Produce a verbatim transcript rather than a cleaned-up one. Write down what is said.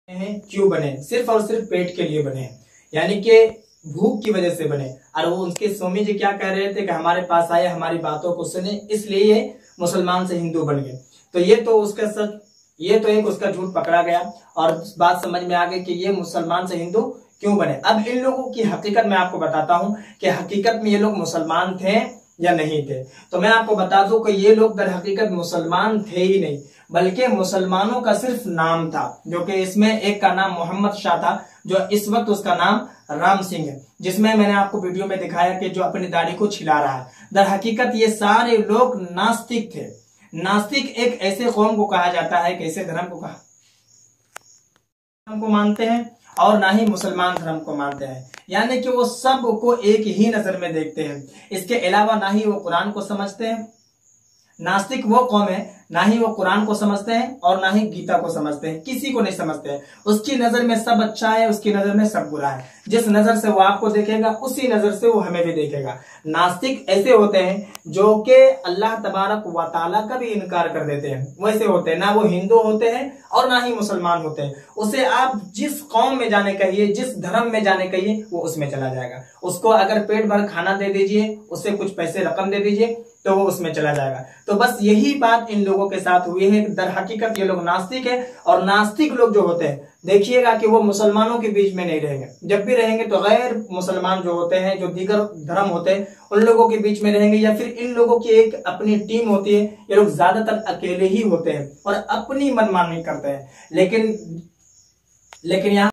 हैं क्यों बने? सिर्फ और सिर्फ पेट के लिए बने, यानी कि भूख की वजह से बने। और वो उनके स्वामी जी क्या कह रहे थे कि हमारे पास आए, हमारी बातों को सुने, इसलिए ये मुसलमान से हिंदू बन गए। तो ये तो उसका सच, ये तो एक उसका झूठ पकड़ा गया और बात समझ में आ गई कि ये मुसलमान से हिंदू क्यों बने। अब इन लोगों की हकीकत मैं आपको बताता हूं कि हकीकत में ये लोग मुसलमान थे या नहीं थे। तो मैं आपको बता दूं कि ये लोग दर हकीकत मुसलमान थे ही नहीं, बल्कि मुसलमानों का सिर्फ नाम था, जो कि इसमें एक का नाम मोहम्मद शाह था, जो इस वक्त उसका नाम राम सिंह है, जिसमें मैंने आपको वीडियो में दिखाया कि जो अपनी दाढ़ी को छिला रहा है। दर हकीकत ये सारे लोग नास्तिक थे। नास्तिक एक ऐसे कौम को कहा जाता है, कैसे धर्म को कहा धर्म को मानते हैं और ना ही मुसलमान धर्म को मानते हैं, यानी कि वो सब को एक ही नजर में देखते हैं। इसके अलावा ना ही वो कुरान को समझते हैं। नास्तिक वो कौम है, ना ही वो कुरान को समझते हैं और ना ही गीता को समझते हैं, किसी को नहीं समझते हैं। उसकी नजर में सब अच्छा है, उसकी नजर में सब बुरा है। जिस नजर से वो आपको देखेगा उसी नजर से वो हमें भी देखेगा। नास्तिक ऐसे होते हैं जो कि अल्लाह तबारक व तआला का भी इनकार कर देते हैं, वैसे होते हैं। ना वो हिंदू होते हैं और ना ही मुसलमान होते हैं। उसे आप जिस कौम में जाने कहिए, जिस धर्म में जाने कहिए, वो उसमें चला जाएगा। उसको अगर पेट भर खाना दे दीजिए, उससे कुछ पैसे रकम दे दीजिए, तो वो उसमें चला जाएगा। तो बस यही बात इन लोगों के साथ हुई है। दर हकीकत ये लोग नास्तिक है, और नास्तिक लोग जो होते हैं देखिएगा कि वो मुसलमानों के बीच में नहीं रहेंगे। जब भी रहेंगे तो गैर मुसलमान जो होते हैं, जो दीगर धर्म होते हैं, उन लोगों के बीच में रहेंगे, या फिर इन लोगों की एक अपनी टीम होती है। ये लोग ज्यादातर अकेले ही होते हैं और अपनी मनमानी करते हैं। लेकिन लेकिन यहाँ